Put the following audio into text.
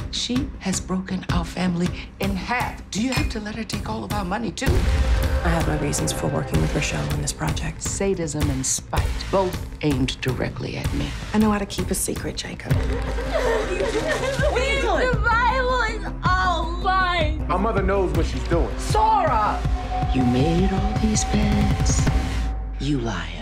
She has broken our family in half. Do you have to let her take all of our money, too? I have my reasons for working with Rochelle on this project. Sadism and spite, both aimed directly at me. I know how to keep a secret, Jacob. What are you doing? The Bible is all mine. My mother knows what she's doing. Sora! You made all these beds. You liar.